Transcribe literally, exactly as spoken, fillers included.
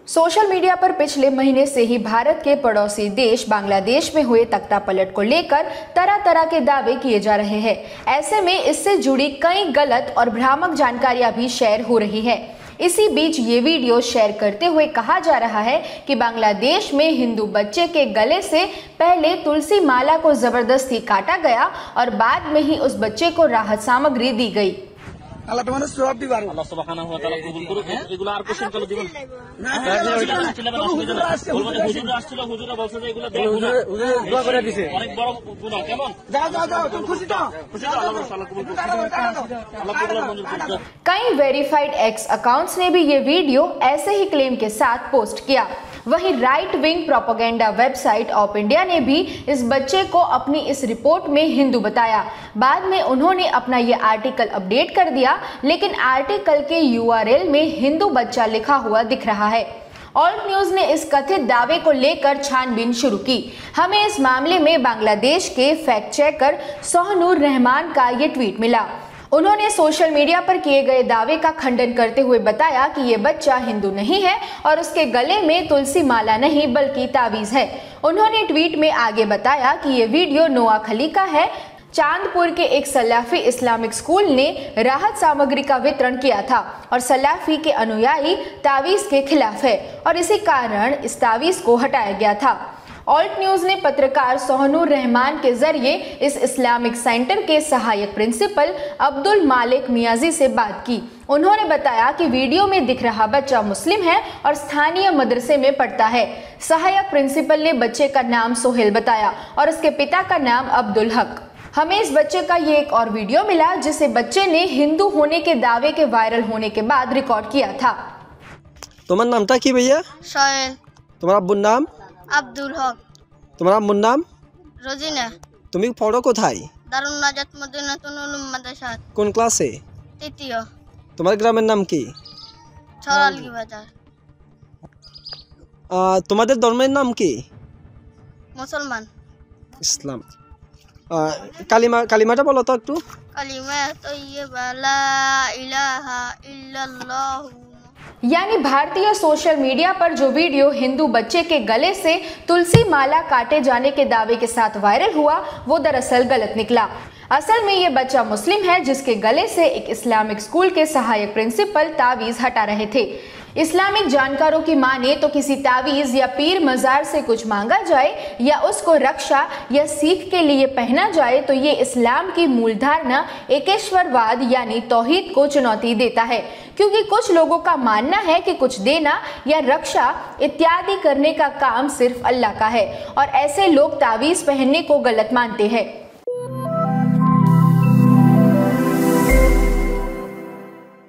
Social media पर पिछले महीने से ही भारत के पड़ोसी देश बांग्लादेश में हुए तख्तापलट को लेकर तरह तरह के दावे किए जा रहे हैं। ऐसे में इससे जुड़ी कई गलत और भ्रामक जानकारियां भी शेयर हो रही है। इसी बीच ये वीडियो शेयर करते हुए कहा जा रहा है कि बांग्लादेश में हिंदू बच्चे के गले से पहले तुलसी माला को जबरदस्ती काटा गया और बाद में ही उस बच्चे को राहत सामग्री दी गई। আল্লাহ তোমাদের সওয়াব দিবেন আল্লাহ সুবহানাহু ওয়া তাআলা কবুল করুক। এগুলো আর কোশ্চেন করে দিবেন না বলবো হুজুর আসছিল, হুজুরা বলছে যে এগুলো দোয়া দোয়া করে দিয়েছে, অনেক বড় গুনাহ। কেমন যাও যাও যাও তুমি খুশি তো খুশি তো? আল্লাহ তাআলা কবুল করুক, আল্লাহ কবুল মঞ্জুর করুক। कई वेरीफाइड एक्स अकाउंट्स ने भी ये वीडियो ऐसे ही क्लेम के साथ पोस्ट किया। वहीं right wing propaganda website of India ने भी इस बच्चे को अपनी इस रिपोर्ट में हिंदू बताया। बाद में उन्होंने अपना ये आर्टिकल अपडेट कर दिया, लेकिन आर्टिकल के यूआरएल में हिंदू बच्चा लिखा हुआ दिख रहा है। ऑल्ट न्यूज ने इस कथित दावे को लेकर छानबीन शुरू की। हमें इस मामले में बांग्लादेश के फैक्ट चेकर सोहनूर रहमान का ये ट्वीट मिला। उन्होंने सोशल मीडिया पर किए गए दावे का खंडन करते हुए बताया कि ये बच्चा हिंदू नहीं है और उसके गले में तुलसी माला नहीं बल्कि तावीज है। उन्होंने ट्वीट में आगे बताया कि ये वीडियो नोआखली का है। चांदपुर के एक सलाफी इस्लामिक स्कूल ने राहत सामग्री का वितरण किया था और सलाफी के अनुयायी तावीज के खिलाफ है और इसी कारण इस तावीज को हटाया गया था। ऑल्ट न्यूज ने पत्रकार सोहनूर रहमान के जरिए इस इस्लामिक सेंटर के सहायक प्रिंसिपल अब्दुल मालिक मियाजी से बात की। उन्होंने बताया कि वीडियो में दिख रहा बच्चा मुस्लिम है और स्थानीय मदरसे में पढ़ता है। सहायक प्रिंसिपल ने बच्चे का नाम सोहेल बताया और उसके पिता का नाम अब्दुल हक। हमें इस बच्चे का ये एक और वीडियो मिला जिसे बच्चे ने हिंदू होने के दावे के वायरल होने के बाद रिकॉर्ड किया था। तुम्हारा नामটা কি भैया? সোহেল। তোমার আব্বুর নাম? আব্দুল হক। তোমার আম্মুর নাম? রোজিনা। তুমি পড়ো কোথায়? দারুন নাজাত মদিনাতুল উলুম মাদ্রাসা। কোন ক্লাসে? তৃতীয়। তোমার গ্রামের নাম কি? ছড়ালগি বাজার। আহ তোমাদের ধর্মের নাম কি? মুসলমান। ইসলাম। আহ কালিমা কালিমাটা বলো তো একটু। কালিমা তয়্যিবা লা ইলাহা ইল্লাল্লাহ। यानी भारतीय सोशल मीडिया पर जो वीडियो हिंदू बच्चे के गले से तुलसी माला काटे जाने के दावे के साथ वायरल हुआ वो दरअसल गलत निकला। असल में ये बच्चा मुस्लिम है जिसके गले से एक इस्लामिक स्कूल के सहायक प्रिंसिपल तावीज हटा रहे थे। इस्लामिक जानकारों की माने तो किसी तावीज या पीर मजार से कुछ मांगा जाए या उसको रक्षा या सीख के लिए पहना जाए तो ये इस्लाम की मूल धारणा एकेश्वरवाद यानी तौहीद को चुनौती देता है, क्योंकि कुछ लोगों का मानना है कि कुछ देना या रक्षा इत्यादि करने का काम सिर्फ अल्लाह का है और ऐसे लोग तावीज पहनने को गलत मानते हैं।